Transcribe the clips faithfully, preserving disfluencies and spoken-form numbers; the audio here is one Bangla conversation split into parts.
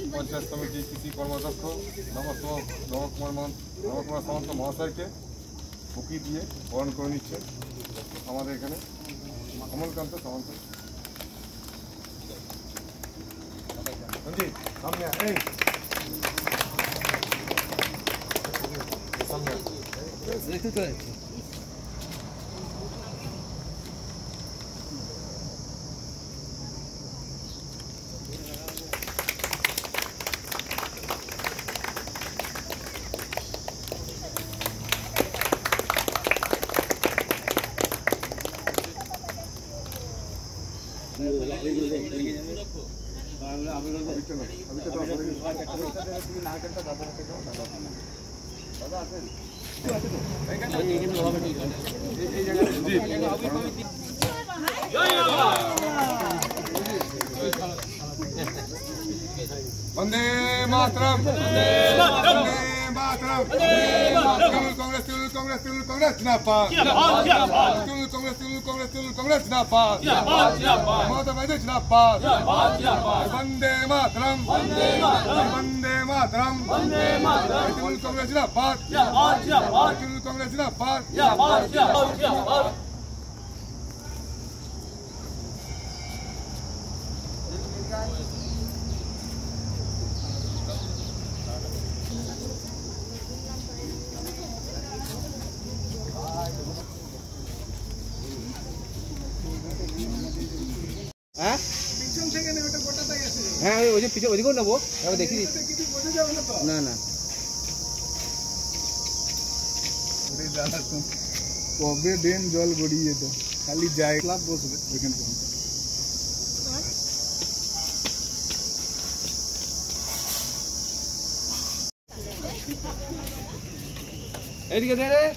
পঞ্চায়েত কমিটির কৃষি কর্মাধ্যক্ষ নবকুমার নবকুমার সামন্ত মহাশয়কে বুকি দিয়ে বরণ করে নিচ্ছে আমাদের এখানে কমলকান্ত সামন্ত। সামনে এই সামনে वंदे मातरम वंदे मातरम कांग्रेस तृणमूल कांग्रेस तृणमूल कांग्रेस जिंदाबाद तृणमूल कांग्रेस तृणमूल कांग्रेस तृणमूल कांग्रेस जिंदाबाद ममता बनर्जी जिंदाबाद वंदे मातरम वंदे मातरम तृणमूल कांग्रेस जिंदाबाद तृणमूल कांग्रेस जिंदाबाद। হ্যাঁ হ্যাঁ ওই যে পিছনে ওইদিকেও নেবো দেখি না না কবে ড্রেন জল গড়িয়ে তো খালি যায় ক্লাব বসবে ওইখান থেকে এদিকে দে রে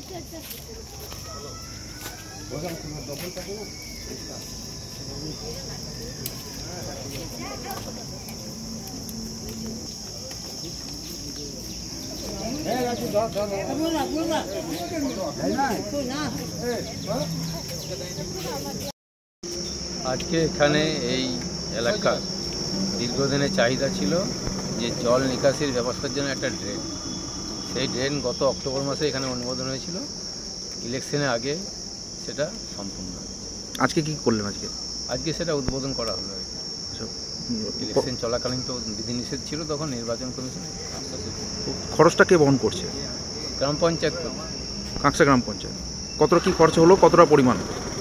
আজকে এখানে এই এলাকার দীর্ঘদিনের চাহিদা ছিল যে জল নিকাশির ব্যবস্থার জন্য একটা ড্রেন, সেই ড্রেন গত অক্টোবর মাসে এখানে অনুমোদন হয়েছিল, ইলেকশনের আগে সেটা সম্পূর্ণ। আজকে কি করলেন? আজকে আজকে সেটা উদ্বোধন করা হলো। ইলেকশন চলাকালীন তো বিধিনিষেধ ছিল, তখন নির্বাচন কমিশন। খরচটা কে বহন করছে? গ্রাম পঞ্চায়েত, কাঁকসা গ্রাম পঞ্চায়েত। কতটা কি খরচ হলো, কতটা পরিমাণ?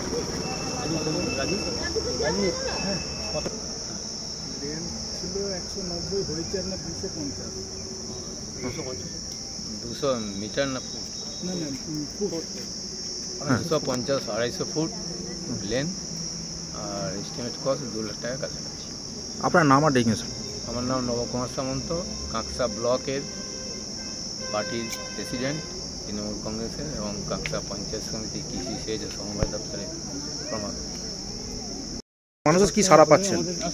দুশো মিটার না ফুট? দুশো পঞ্চাশ আড়াইশো ফুট লেন, আর এস্টিমেট কস্ট দু লাখ টাকা কাছাকাছি। আপনার নাম আর ডেজিগনেশন? আমার নাম নবকুমার সামন্ত, কাঁকসা ব্লকের পার্টির প্রেসিডেন্ট তৃণমূল কংগ্রেসের, এবং কাঁকসা পঞ্চায়েত সমিতি কৃষি সেচ ও সমবায় দপ্তরের প্রমাণ। মানুষের কি সাড়া পাচ্ছেন?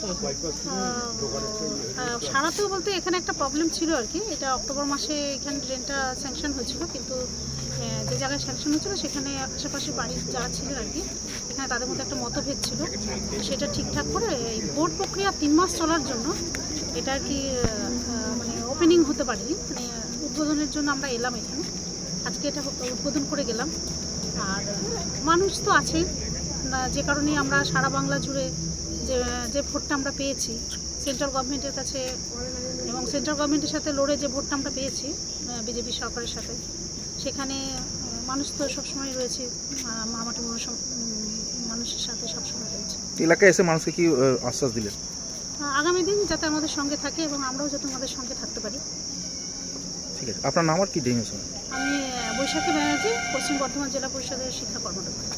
সারাতেও বলতে এখানে একটা প্রবলেম ছিল আর কি। এটা অক্টোবর মাসে এখানে ড্রেনটা স্যাংশন হয়েছিল, কিন্তু যে জায়গায় স্যাংশন হয়েছিল সেখানে আশেপাশে বাড়ির যারা ছিল আর কি, এখানে তাদের মধ্যে একটা মতভেদ ছিল। সেটা ঠিকঠাক করে এই বোর্ড প্রক্রিয়া তিন মাস চলার জন্য এটা আর কি মানে ওপেনিং হতে পারেনি, মানে উদ্বোধনের জন্য আমরা এলাম এখানে। আজকে এটা উদ্বোধন করে গেলাম। আর মানুষ তো আছেই, যে কারণে আমরা সারা বাংলা জুড়ে যে যে ভোটটা আমরা পেয়েছি সেন্ট্রাল গভর্নমেন্টের কাছে, এবং সেন্ট্রাল গভর্নমেন্টের সাথে লড়ে যে ভোটটা আমরা পেয়েছি বিজেপি সরকারের সাথে, সেখানে মানুষ তো সবসময় রয়েছে, মামাটি মানুষের সাথে সবসময় রয়েছে। এলাকায় এসে মানুষকে কি আশ্বাস দিলেন? আগামী দিন যাতে আমাদের সঙ্গে থাকে এবং আমরাও যাতে আমাদের সঙ্গে থাকতে পারি। ঠিক আছে, আপনার নাম আর কি ডেজিগনেশন? আমি বৈশাখী ব্যানার্জি, পশ্চিম বর্ধমান জেলা পরিষদের শিক্ষা কর্মকর্তা।